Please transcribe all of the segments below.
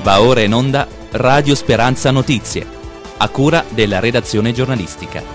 Va ora in onda Radio Speranza Notizie, a cura della redazione giornalistica.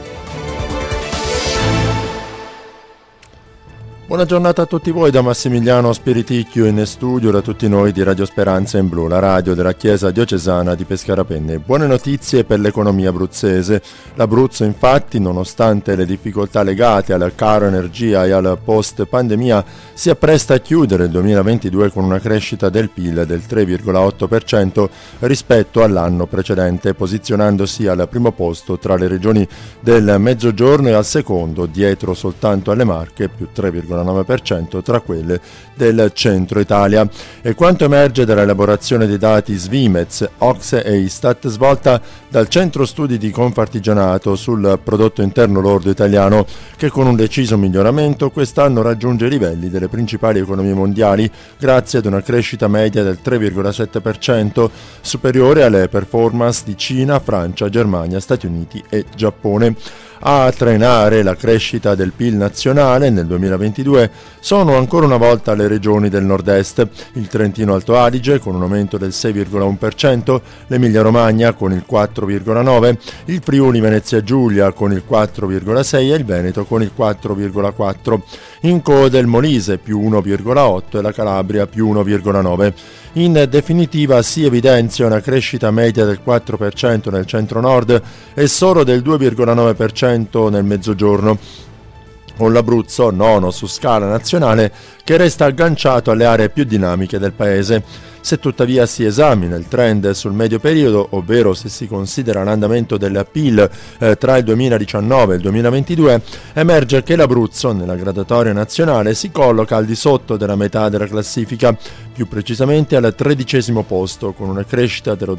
Buona giornata a tutti voi da Massimiliano Spiriticchio in studio, da tutti noi di Radio Speranza in Blu, la radio della Chiesa Diocesana di Pescara-Penne. Buone notizie per l'economia abruzzese. L'Abruzzo infatti, nonostante le difficoltà legate al caro energia e al post-pandemia, si appresta a chiudere il 2022 con una crescita del PIL del 3,8% rispetto all'anno precedente, posizionandosi al primo posto tra le regioni del Mezzogiorno e al secondo, dietro soltanto alle Marche, più 3,9% tra quelle del centro Italia. E quanto emerge dall'elaborazione dei dati Svimez, OCSE e Istat svolta dal centro studi di Confartigianato sul prodotto interno lordo italiano, che con un deciso miglioramento quest'anno raggiunge i livelli delle principali economie mondiali grazie ad una crescita media del 3,7%, superiore alle performance di Cina, Francia, Germania, Stati Uniti e Giappone. A trainare la crescita del PIL nazionale nel 2022 sono ancora una volta le regioni del nord-est, il Trentino Alto Adige con un aumento del 6,1%, l'Emilia Romagna con il 4,9%, il Friuli Venezia Giulia con il 4,6% e il Veneto con il 4,4%. In coda il Molise più 1,8% e la Calabria più 1,9%. In definitiva si evidenzia una crescita media del 4% nel centro-nord e solo del 2,9% nel mezzogiorno, con l'Abruzzo, nono su scala nazionale, che resta agganciato alle aree più dinamiche del paese. Se tuttavia si esamina il trend sul medio periodo, ovvero se si considera l'andamento del PIL tra il 2019 e il 2022, emerge che l'Abruzzo, nella graduatoria nazionale, si colloca al di sotto della metà della classifica, più precisamente al 13° posto, con una crescita dello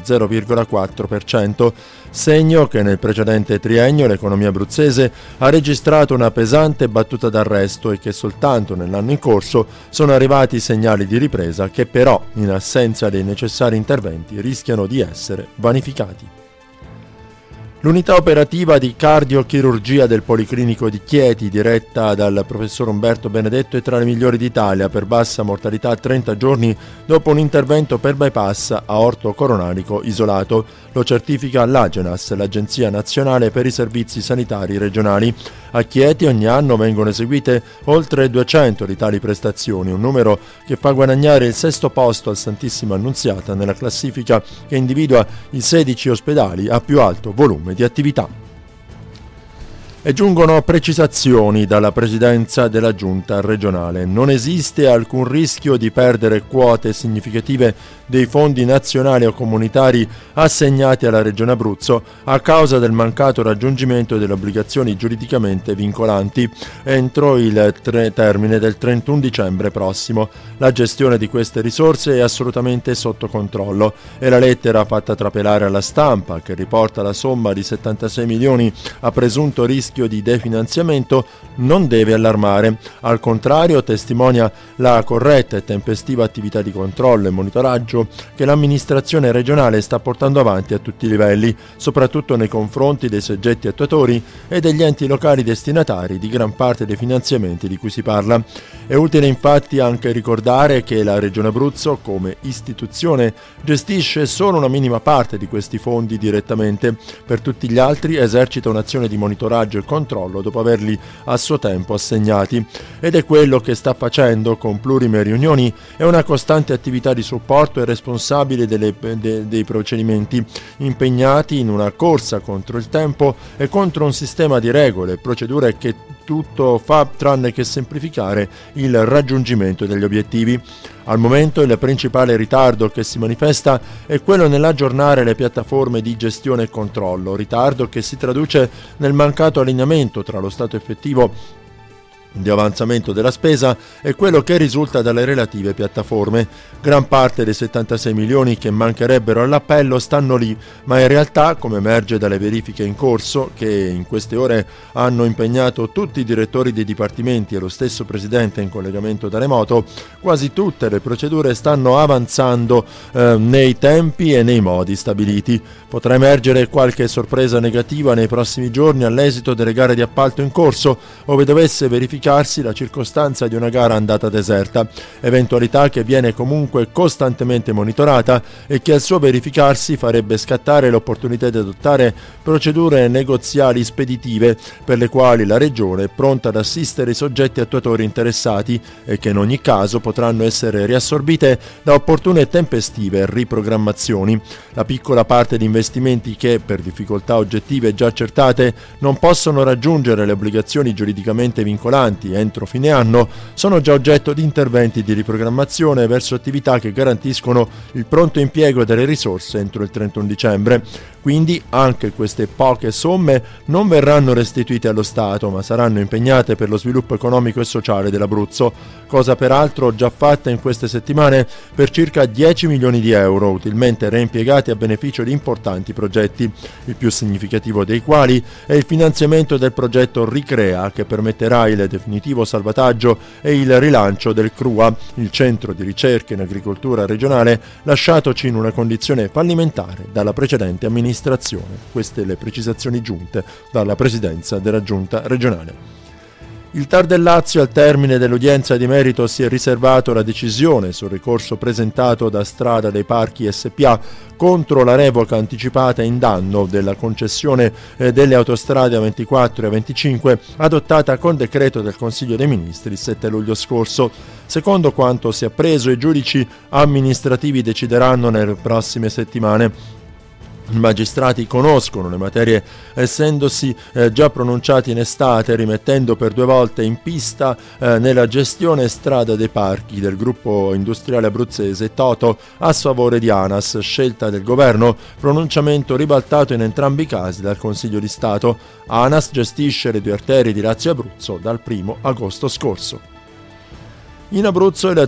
0,4%, segno che nel precedente triennio l'economia abruzzese ha registrato una pesante battuta d'arresto e che soltanto nell'anno in corso sono arrivati segnali di ripresa che però, in assenza dei necessari interventi, rischiano di essere vanificati. L'unità operativa di cardiochirurgia del Policlinico di Chieti, diretta dal professor Umberto Benedetto, è tra le migliori d'Italia per bassa mortalità a 30 giorni dopo un intervento per bypass aorto coronarico isolato. Lo certifica l'Agenas, l'Agenzia Nazionale per i Servizi Sanitari Regionali. A Chieti ogni anno vengono eseguite oltre 200 di tali prestazioni, un numero che fa guadagnare il 6° posto al Santissima Annunziata nella classifica che individua i 16 ospedali a più alto volume di attività. E giungono precisazioni dalla Presidenza della Giunta regionale. Non esiste alcun rischio di perdere quote significative dei fondi nazionali o comunitari assegnati alla Regione Abruzzo a causa del mancato raggiungimento delle obbligazioni giuridicamente vincolanti entro il termine del 31 dicembre prossimo. La gestione di queste risorse è assolutamente sotto controllo e la lettera fatta trapelare alla stampa, che riporta la somma di 76 milioni a presunto rischio di definanziamento, non deve allarmare. Al contrario, testimonia la corretta e tempestiva attività di controllo e monitoraggio che l'amministrazione regionale sta portando avanti a tutti i livelli, soprattutto nei confronti dei soggetti attuatori e degli enti locali destinatari di gran parte dei finanziamenti di cui si parla. È utile infatti anche ricordare che la Regione Abruzzo, come istituzione, gestisce solo una minima parte di questi fondi direttamente. Per tutti gli altri esercita un'azione di monitoraggio e controllo dopo averli a suo tempo assegnati, ed è quello che sta facendo con plurime riunioni e una costante attività di supporto e responsabile dei procedimenti, impegnati in una corsa contro il tempo e contro un sistema di regole e procedure che tutto fa tranne che semplificare il raggiungimento degli obiettivi. Al momento il principale ritardo che si manifesta è quello nell'aggiornare le piattaforme di gestione e controllo, ritardo che si traduce nel mancato allineamento tra lo stato effettivo di avanzamento della spesa e quello che risulta dalle relative piattaforme. Gran parte dei 76 milioni che mancherebbero all'appello stanno lì, ma in realtà, come emerge dalle verifiche in corso, che in queste ore hanno impegnato tutti i direttori dei dipartimenti e lo stesso presidente in collegamento da remoto, quasi tutte le procedure stanno avanzando nei tempi e nei modi stabiliti. Potrà emergere qualche sorpresa negativa nei prossimi giorni all'esito delle gare di appalto in corso, ove dovesse verificare verificarsi la circostanza di una gara andata deserta, eventualità che viene comunque costantemente monitorata e che al suo verificarsi farebbe scattare l'opportunità di adottare procedure negoziali speditive per le quali la Regione è pronta ad assistere i soggetti attuatori interessati e che in ogni caso potranno essere riassorbite da opportune e tempestive riprogrammazioni. La piccola parte di investimenti che, per difficoltà oggettive già accertate, non possono raggiungere le obbligazioni giuridicamente vincolanti entro fine anno, sono già oggetto di interventi di riprogrammazione verso attività che garantiscono il pronto impiego delle risorse entro il 31 dicembre. Quindi anche queste poche somme non verranno restituite allo Stato, ma saranno impegnate per lo sviluppo economico e sociale dell'Abruzzo, cosa peraltro già fatta in queste settimane per circa 10 milioni di euro, utilmente reimpiegati a beneficio di importanti progetti, il più significativo dei quali è il finanziamento del progetto Ricrea, che permetterà il definitivo salvataggio e il rilancio del CRUA, il centro di ricerca in agricoltura regionale, lasciatoci in una condizione fallimentare dalla precedente amministrazione. Queste le precisazioni giunte dalla presidenza della giunta regionale. Il TAR del Lazio, al termine dell'udienza di merito, si è riservato la decisione sul ricorso presentato da Strada dei Parchi SPA contro la revoca anticipata in danno della concessione delle autostrade A24 e A25 adottata con decreto del Consiglio dei Ministri il 7 luglio scorso. Secondo quanto si è appreso, i giudici amministrativi decideranno nelle prossime settimane. I magistrati conoscono le materie essendosi già pronunciati in estate, rimettendo per 2 volte in pista nella gestione Strada dei Parchi del gruppo industriale abruzzese Toto a sfavore di ANAS, scelta del governo, pronunciamento ribaltato in entrambi i casi dal Consiglio di Stato. ANAS gestisce le 2 arterie di Lazio e Abruzzo dal 1 agosto scorso. In Abruzzo il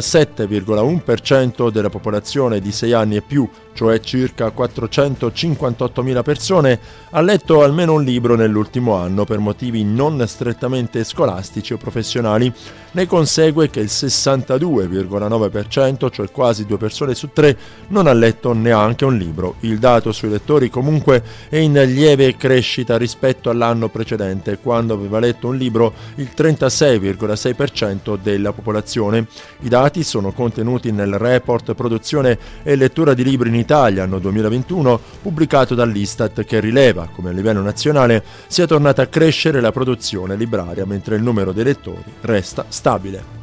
37,1% della popolazione di 6 anni e più, cioè circa 458.000 persone, ha letto almeno un libro nell'ultimo anno per motivi non strettamente scolastici o professionali. Ne consegue che il 62,9%, cioè quasi 2 persone su 3, non ha letto neanche un libro. Il dato sui lettori comunque è in lieve crescita rispetto all'anno precedente, quando aveva letto un libro il 36,6% della popolazione. I dati sono contenuti nel report Produzione e lettura di libri in Italia anno 2021 pubblicato dall'Istat, che rileva come a livello nazionale sia tornata a crescere la produzione libraria mentre il numero dei lettori resta stabile.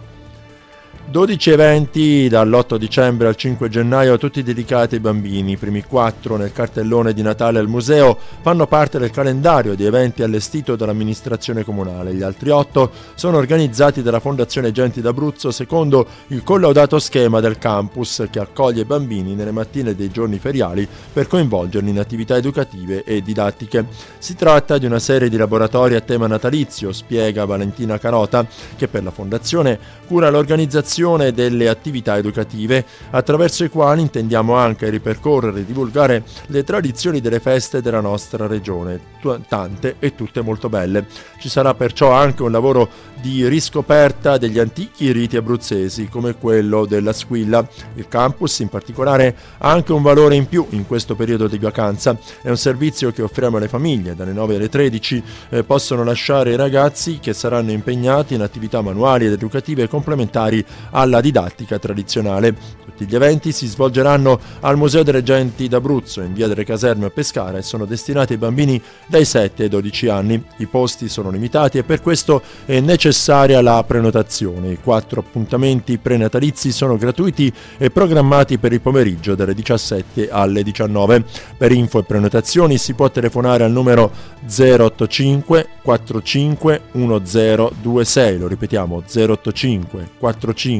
12 eventi dall'8 dicembre al 5 gennaio, tutti dedicati ai bambini. I primi 4 nel cartellone di Natale al museo fanno parte del calendario di eventi allestito dall'amministrazione comunale. Gli altri 8 sono organizzati dalla Fondazione Genti d'Abruzzo secondo il collaudato schema del campus, che accoglie i bambini nelle mattine dei giorni feriali per coinvolgerli in attività educative e didattiche. Si tratta di una serie di laboratori a tema natalizio, spiega Valentina Carota, che per la Fondazione cura l'organizzazione delle attività educative, attraverso i quali intendiamo anche ripercorrere e divulgare le tradizioni delle feste della nostra regione, tante e tutte molto belle. Ci sarà perciò anche un lavoro di riscoperta degli antichi riti abruzzesi, come quello della squilla. Il campus in particolare ha anche un valore in più in questo periodo di vacanza. È un servizio che offriamo alle famiglie. Dalle 9 alle 13 possono lasciare i ragazzi, che saranno impegnati in attività manuali ed educative complementari alla didattica tradizionale. Tutti gli eventi si svolgeranno al Museo delle Genti d'Abruzzo in via delle Caserme a Pescara e sono destinati ai bambini dai 7 ai 12 anni. I posti sono limitati e per questo è necessaria la prenotazione. I 4 appuntamenti prenatalizi sono gratuiti e programmati per il pomeriggio dalle 17 alle 19. Per info e prenotazioni si può telefonare al numero 085 45 1026, lo ripetiamo 085 45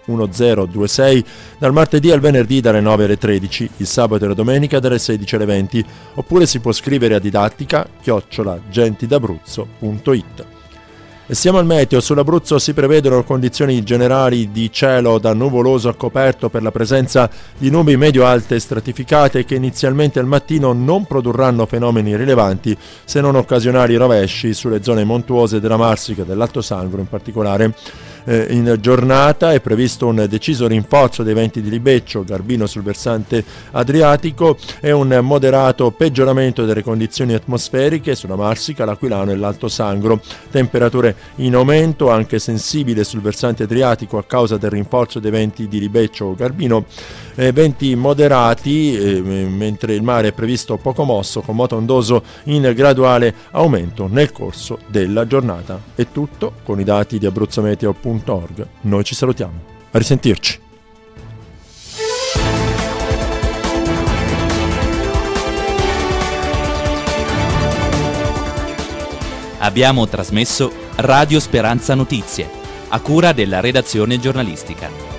1026, dal martedì al venerdì dalle 9 alle 13, il sabato e la domenica dalle 16 alle 20, oppure si può scrivere a didattica@gentid'abruzzo.it. E siamo al meteo. Sull'Abruzzo si prevedono condizioni generali di cielo da nuvoloso a coperto per la presenza di nubi medio-alte stratificate che inizialmente al mattino non produrranno fenomeni rilevanti se non occasionali rovesci sulle zone montuose della Marsica e dell'Alto Sangro in particolare. in giornata. È previsto un deciso rinforzo dei venti di libeccio, Garbino sul versante adriatico e un moderato peggioramento delle condizioni atmosferiche sulla Marsica, l'Aquilano e l'Alto Sangro. Temperature in aumento, anche sensibile sul versante adriatico a causa del rinforzo dei venti di libeccio Garbino, venti moderati, mentre il mare è previsto poco mosso con moto ondoso in graduale aumento nel corso della giornata. È tutto con i dati di abruzzometeo.org. Noi ci salutiamo. A risentirci. Abbiamo trasmesso Radio Speranza Notizie, a cura della redazione giornalistica.